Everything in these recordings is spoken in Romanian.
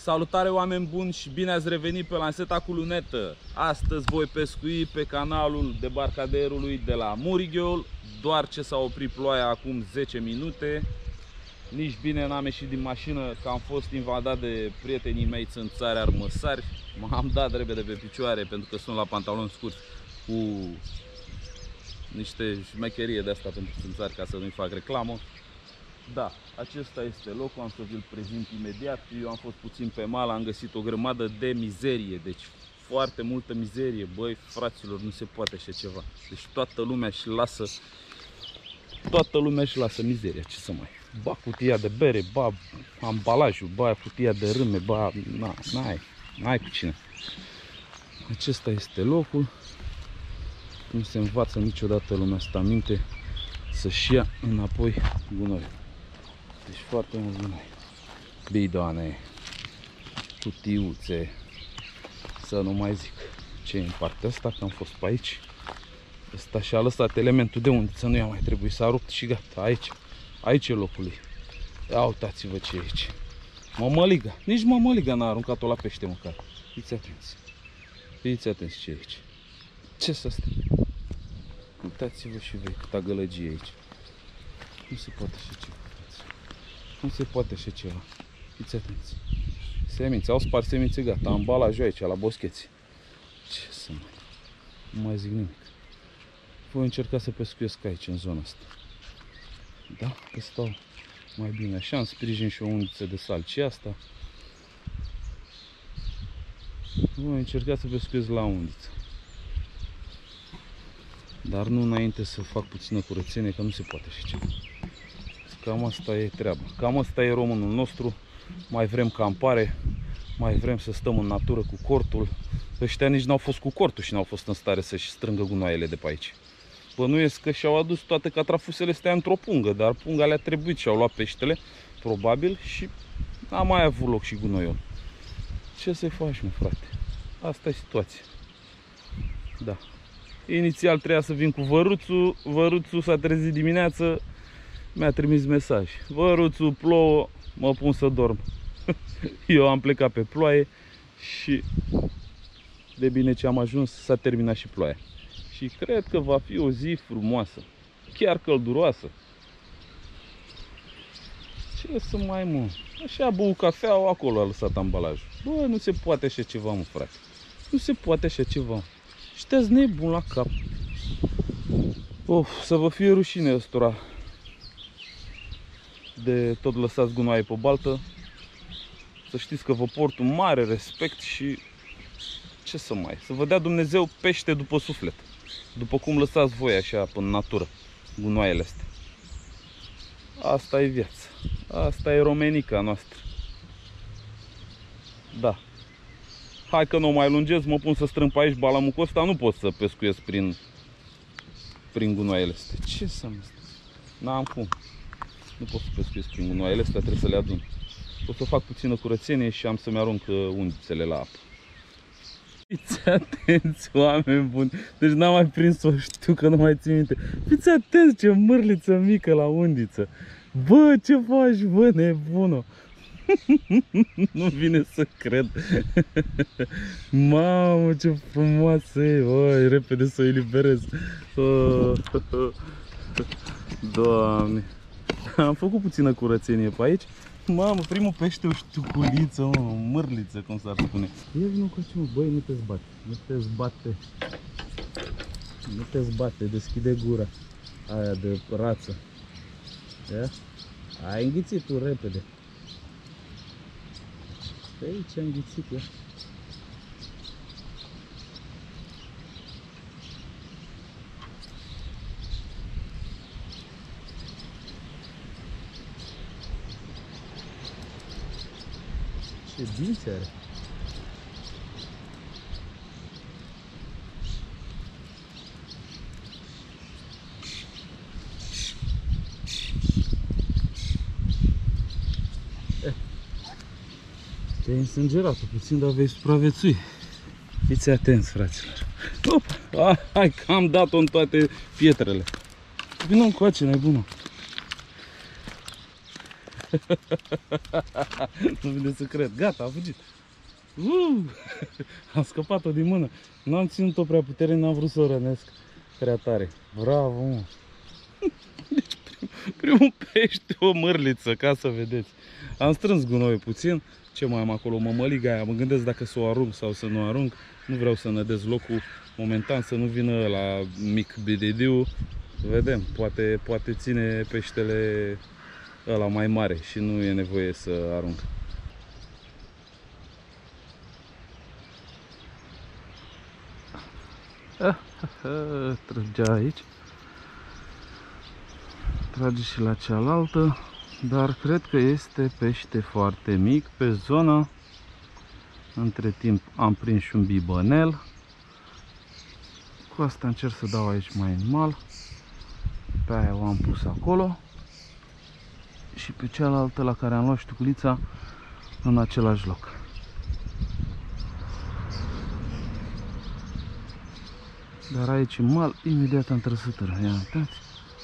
Salutare oameni buni și bine ați revenit pe Lanseta cu lunetă. Astăzi voi pescui pe canalul debarcaderului de la Murighiol. Doar ce s-a oprit ploaia acum 10 minute. Nici bine n-am ieșit din mașină, că am fost invadat de prietenii mei țânțari armăsari. M-am dat repede pe picioare pentru că sunt la pantaloni scurți cu niște șmecherie de asta pentru țânțari, ca să nu-i fac reclamă. Da, acesta este locul, am să vi-l prezint imediat. Eu am fost puțin pe mal, am găsit o grămadă de mizerie, deci foarte multă mizerie. Băi, fraților, nu se poate așa ceva. Deci toată lumea își lasă mizeria, ce să mai... Ba cutia de bere, ba ambalajul, ba cutia de râme, ba... N-ai cu cine. Acesta este locul. Nu se învață niciodată lumea asta minte să-și ia înapoi gunoiul. Deci foarte mult gunoi. Bidoane, cutiuțe, să nu mai zic ce e în partea asta, că am fost pe aici. Ăsta și-a lăsat elementul de undiță, nu i-a mai trebuit, s-a rupt și gata, aici e locul lui. Ia uitați-vă ce e aici. Mămăliga, nici mămăliga n-a aruncat-o la pește măcar. Fiți atenți. Fiți atenți ce e aici. Ce să stea? Uitați-vă și voi câta gălăgie e aici. Nu se poate așa ceva. Nu se poate așa ceva. Fiți atenți. Semințe, au spart semințe, gata. Ambalajul aici, la boscheți. Ce să mai... Nu mai zic nimic. Voi încerca să pescuiesc aici, în zona asta. Da? Că stau mai bine așa. Îmi sprijin și o undiță de salci asta. Voi încerca să pescuiesc la undiță. Dar nu înainte să fac puțină curățenie, că nu se poate așa ceva. Cam asta e treaba. Cam asta e românul nostru. Mai vrem campare, mai vrem să stăm în natură cu cortul. Ăștia nici n-au fost cu cortul și n-au fost în stare să-și strângă gunoaiele de pe aici. Bănuiesc că și-au adus toate catrafusele astea într-o pungă, dar punga le-a trebuit și au luat peștele, probabil, și n-a mai avut loc și gunoiul. Ce să-i faci, mă, frate? Asta e situația. Da. Inițial trebuia să vin cu Văruțul. Văruțul s-a trezit dimineață, mi-a trimis mesaj. Văruțul, plouă, mă pun să dorm. Eu am plecat pe ploaie și de bine ce am ajuns s-a terminat și ploaia. Și cred că va fi o zi frumoasă, chiar călduroasă. Ce să mai mă? Așa a băut cafeaua, acolo a lăsat ambalajul. Bă, nu se poate așa ceva, mă, frate. Nu se poate așa ceva. Știați nebun la cap. Of, să vă fie rușine ăstora de tot lăsați gunoaie pe baltă. Să știți că vă port un mare respect și ce să mai... Să vă dea Dumnezeu pește după suflet. După cum lăsați voi așa în natură gunoaiele astea. Asta e viața. Asta e romenica noastră. Da. Hai că nu mai lungesc, mă pun să strâng pe aici balamucul ăsta, nu pot să pescuiesc prin gunoaiele astea. Ce să mă stai? N-am cum. Nu pot să pescuiesc prin gunoaiele astea, trebuie să le adun. O să fac puțină curățenie și am să-mi arunc undițele la apă. Fiți atenți, oameni buni. Deci n-am mai prins-o, știu că nu mai țin minte. Fiți atenți, ce mârliță mică la undiță. Bă, ce faci, bă, nebună? Nu vine să cred. Mamă, ce frumoasă e. Oi, repede să o eliberez. Doamne. Am făcut puțină curățenie pe aici. Mamă, primul pește o știuculiță, mă, o mârliță, cum s-ar spune. Ia vină cu mă, băi, nu te zbate. Nu te zbate. Nu te zbate, deschide gura aia de rață. Ia? Ai înghițit tu repede. Pe aici am înghițit, ia. Ce dinți are? Te-ai însângerat puțin, dar vei supraviețui. Fiți atenți, fraților. Opa! Hai că am dat-o în toate pietrele. Vină încoace, nebună. Nu vine să cred. Gata, a fugit. Am scăpat-o din mână. N-am ținut-o prea puternic, n-am vrut să o rănesc prea tare. Bravo, mă. Deci, primul pește, o mârliță, ca să vedeți. Am strâns gunoiul puțin. Ce mai am acolo? Mămăliga aia. Mă gândesc dacă să o arunc sau să nu o arunc. Nu vreau să nădez locul momentan, să nu vină la mic bididiu. Să vedem, poate ține peștele ăla mai mare și nu e nevoie să arunc. Trăgea aici. Trage și la cealaltă. Dar cred că este pește foarte mic pe zonă. Între timp am prins și un bibănel. Cu asta încerc să dau aici mai în mal. Pe aia o am pus acolo. Și pe cealaltă la care am luat ștuculița în același loc. Dar aici în mal, imediat am trăsătură. Ia uitați.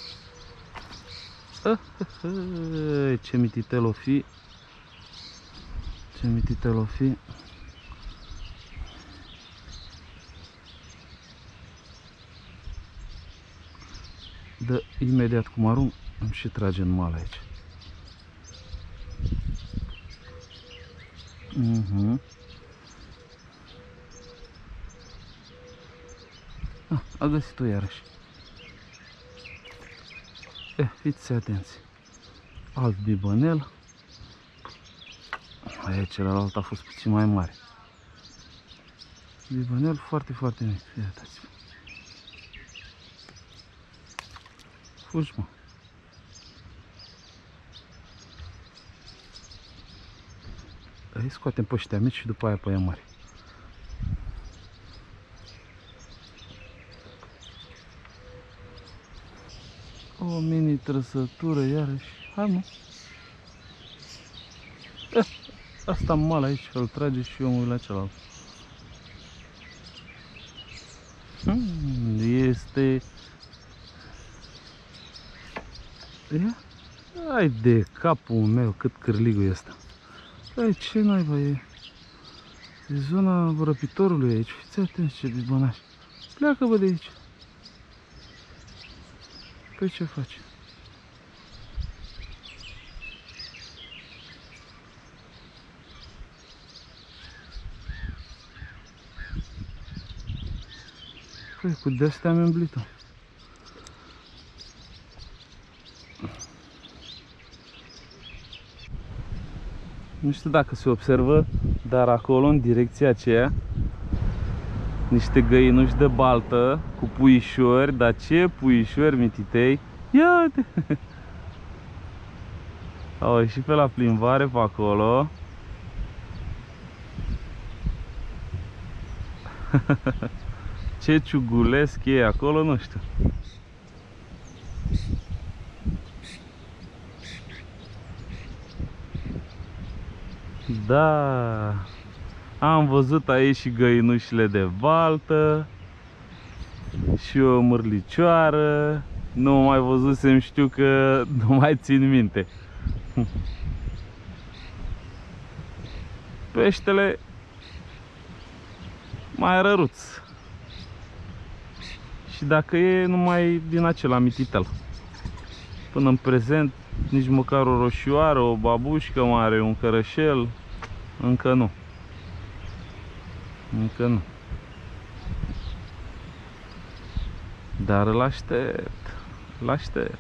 Ce mititel o fi. Ce mititel o fi. Dă imediat cum arunc, îmi și trage în mal aici. A găsit-o iarăși. Fiți atenți. Alt bibănel. Aia celălalt a fost puțin mai mare. Bibănel foarte, foarte mic. Uitați-vă. Fugi, mă. Îi scoatem pe ăștia mici și după aia pe aia mari. O mini trăsătură iarăși. Hai, mă. Asta mal aici, îl trage și eu mă uit la celălalt. Este... Ia? Hai de capul meu, cât cârligul ăsta. Hai, ce naiba e? E zona răpitorului aici. Fiți atenți ce bibănaș. Pleacă, bă, de aici. Păi ce faci? Păi, cu de-astea am îmblit-o. Nu știu dacă se observă, dar acolo, în direcția aceea, niște găinuși de baltă cu puișori. Dar ce puișori, mititei! Ia uite! Au ieșit pe la plimbare pe acolo. Ce ciugulesc e acolo, nu știu. Da, am văzut aici și găinușile de baltă și o mârlicioară. Nu mai văzusem, știu că nu mai țin minte. Peștele mai răruț. Și dacă e numai din acela mititel. Până în prezent nici măcar o roșioară, o babușcă mare, un cărășel, încă nu. Încă nu. Dar îl aștept. Îl aștept.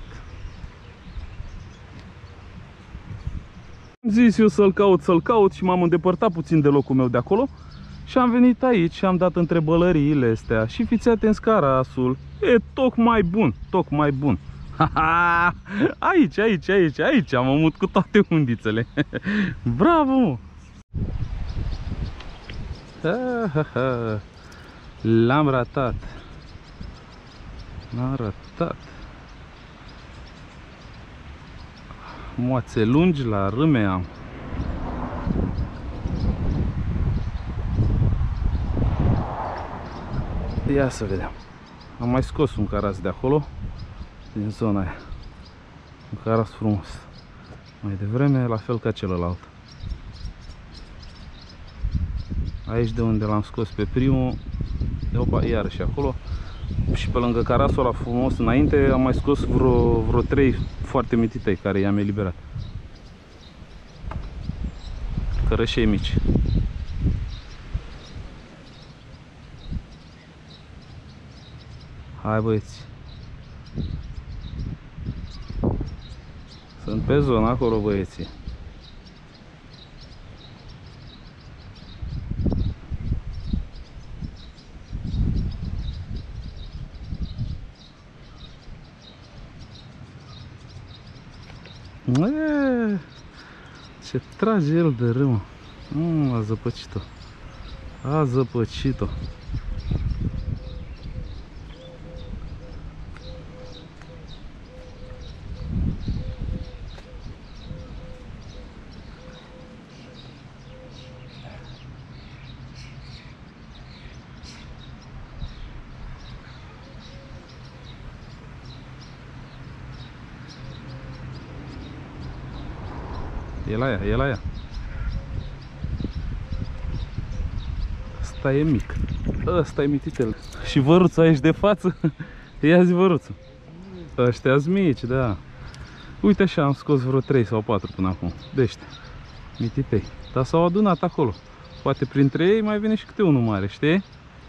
Am zis eu să-l caut și m-am îndepărtat puțin de locul meu de acolo. Și am venit aici și am dat între bălăriile astea. Și fiți atenți, carasul e tocmai bun, tocmai bun. Aici am amut cu toate undițele. Bravo, mă! L-am ratat. L-am ratat. Moațe lungi la râme am. Ia să vedem. Am mai scos un caras de acolo, din zona aia. Un caras frumos. mai devreme, la fel ca celălalt. Aici de unde l-am scos pe primul, opa, iarăși acolo. Și pe lângă carasul ăla frumos înainte am mai scos vreo 3 foarte mititei care i-am eliberat. Cărășei mici. Hai băieți. Sunt pe zona acolo băieții. Ce trage el de râmă. A zăpăcit-o. A zăpăcit-o. E la ea, e la ea. Ăsta e mic. Ăsta e mititel. Și văruțul aici de față. Ia zi văruțul. Ăștia-s mici, da. Uite așa, am scos vreo 3 sau 4 până acum. De ăștia. Mititei. Dar s-au adunat acolo. Poate printre ei mai vine și câte unul mare, știi?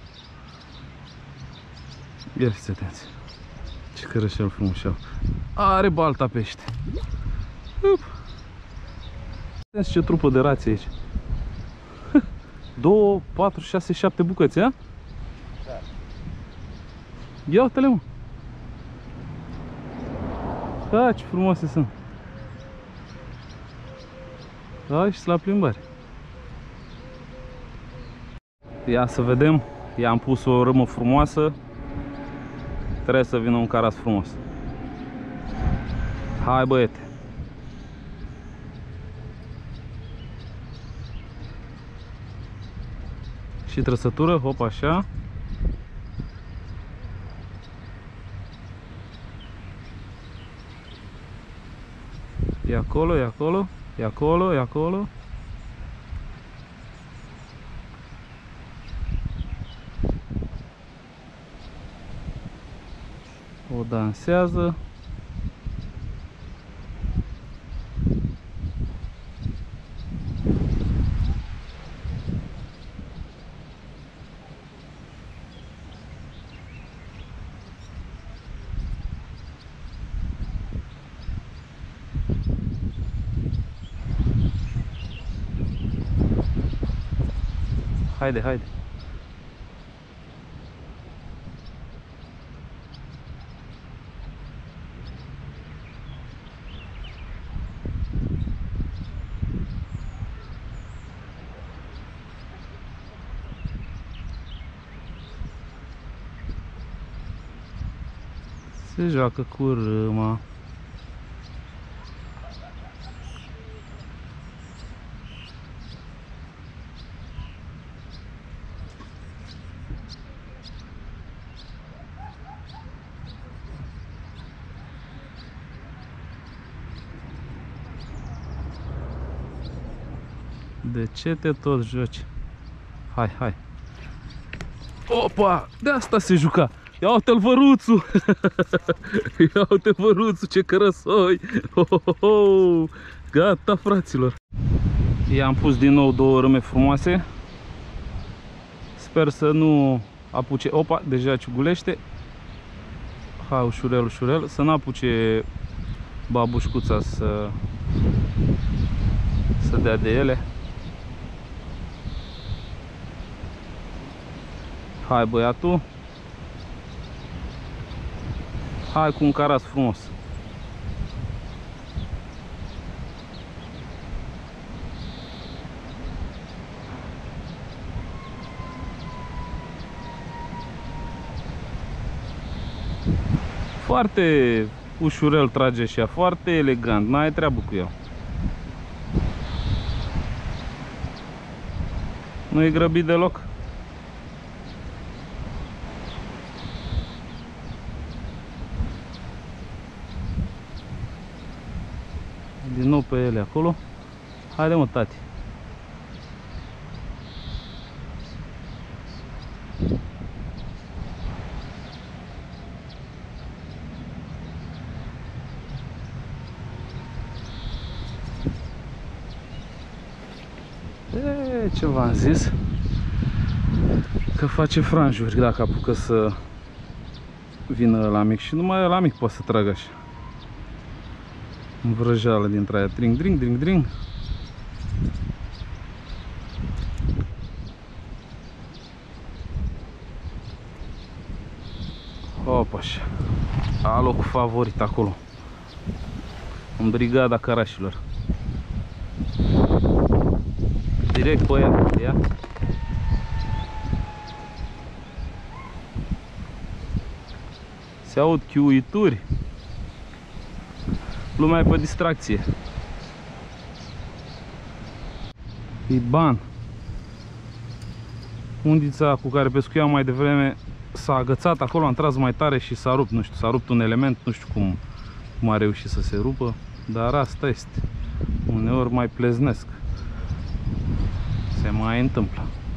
Ia fiți atenți. Ce cărășel frumușel. Are balta pește. Ce trupă de rație aici. 2, 4, 6, 7 bucăți, a? Da. Ia uite-le, mă. Da, ce frumoase sunt. Da, și la plimbare. Ia să vedem. I-am pus o râmă frumoasă. Trebuie să vină un caras frumos. Hai, băiete. Și trăsătură, hop, așa. E acolo, e acolo, e acolo, e acolo. O dansează. Haide, haide. Se joacă cu râma. De ce te tot joci? Hai, hai. Opa! De asta se juca. Ia uite-l văruțul! Ia uite văruțul, ce cărăsoi! Gata, fraților! I-am pus din nou 2 râme frumoase. Sper să nu apuce... Opa, deja ciugulește. Hai, ușurel, ușurel. Să nu apuce babușcuța să dea de ele. Hai, băiatul. Hai cu un caras frumos. Foarte ușurel trage și ea, foarte elegant, n-ai treabă cu el. Nu e grăbit deloc. Din nou pe ele acolo. Haide mă, tati. Ce v-am zis? Că face franjuri dacă apucă să vină la mic și numai la mic poate să tragă așa. În vrăjeală dintre aia. Dring, dring, dring, dring. Opa așa. A locul favorit acolo. În brigada carașilor. Direct pe ea, ia. Se aud chiuituri. Lumea e pe distracție. Iban. Undița cu care pescuiam mai devreme s-a agățat acolo, am tras mai tare și s-a rupt, nu știu, s-a rupt un element, nu știu cum a reușit să se rupă, dar asta este. Uneori mai pleznesc. Se mai întâmplă.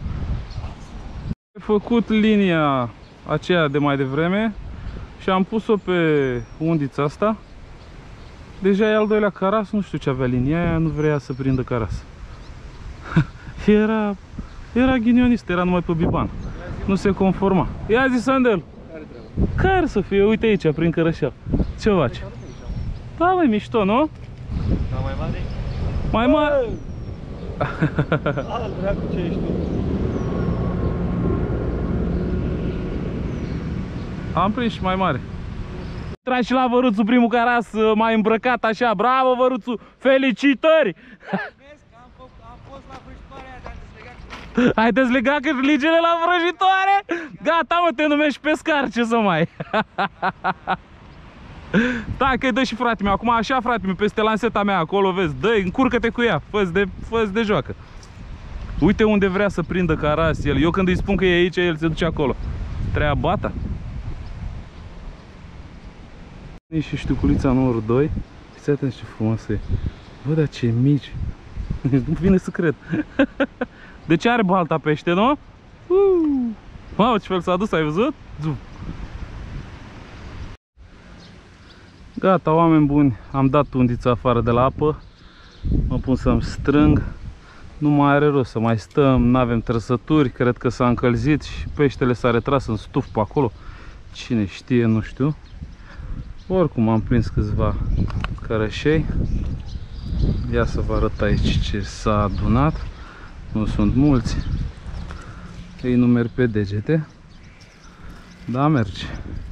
Am făcut linia aceea de mai devreme și am pus-o pe undița asta. Deja e al doilea caras, nu știu ce avea linia aia, nu vrea să prindă caras. Era ghinionist, era numai pe biban. Nu se conforma. Ia zi, Sandel! Care să fie? Uite aici, prin cărășel. Ce faci? Da, măi, mișto, nu? Da, mai mare? Mai mare? Al dracu, ce ești tu? Am prins și mai mare. Tragi și la Văruțu primul caras mai îmbrăcat așa. Bravo, Văruțu! Felicitări! Vezi că am fost la vrăjitoare aia, te-am dezlegat. Ai dezlegat cârligele la vrăjitoare? Gata, mă, te numești pescar, ce să mai... Da, că-i dă și frate meu. Acum așa, frate meu, peste lanseta mea acolo, vezi, dă-i, încurcă-te cu ea, fă-ți de joacă. Uite unde vrea să prindă caras el. Eu când îi spun că e aici, el se duce acolo. Treaba ta. Și știuculița numărul 2. Fiți atenți ce frumoasă e. Bă, dar ce mici. Nu vine să cred. De ce are balta pește, nu? Mamă, ce fel s-a dus, ai văzut? Gata, oameni buni, am dat undița afară de la apă. Mă pun să-mi strâng. Nu mai are rost să mai stăm, nu avem trăsături. Cred că s-a încălzit și peștele s-a retras în stuf pe acolo. Cine știe, nu știu. Oricum am prins câțiva cărășei. Ia să vă arăt aici ce s-a adunat. Nu sunt mulți. Îi numeri pe degete. Da, merge.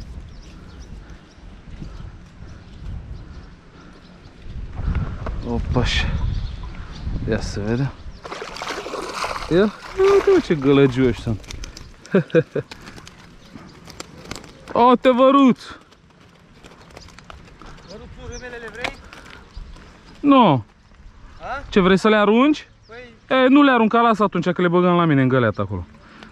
Opaș. Ia să vedem. Ia, uite ce gălăgioși sunt. O, te Văruț! Văruțul, râmelele vrei? Nu. A? Ce, vrei să le arunci? Păi... E, nu le arunca, lasă atunci că le băgăm la mine în găleată acolo.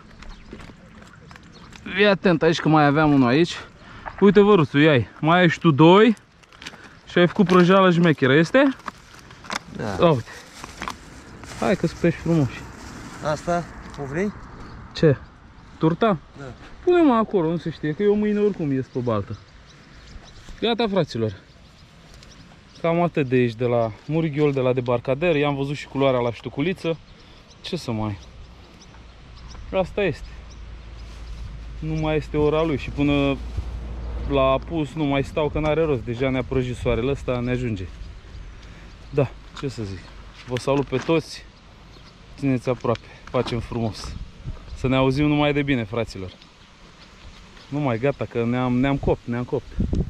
Fii atent aici că mai aveam unul aici. Uite, Văruțul, ia-i. Mai ai și tu doi. Și ai făcut prăjeală șmecheră, este? Da. Uite. Hai că-ți pești frumoși. Asta, o vrei? Ce? Turta? Da. Pune-mă acolo, nu se știe, că eu mâine oricum ies pe baltă. Gata, fraților. Cam atât de aici, de la Murghiol, de la debarcader. I-am văzut și culoarea la ștuculiță. Ce să mai... Asta este. Nu mai este ora lui și până la apus nu mai stau, că n-are rost. Deja ne-a prăjit soarele ăsta, ne ajunge. Da, ce să zic. Vă salut pe toți. Țineți aproape. Facem frumos. Să ne auzim numai de bine, fraților. Nu mai, gata, că ne-am copt.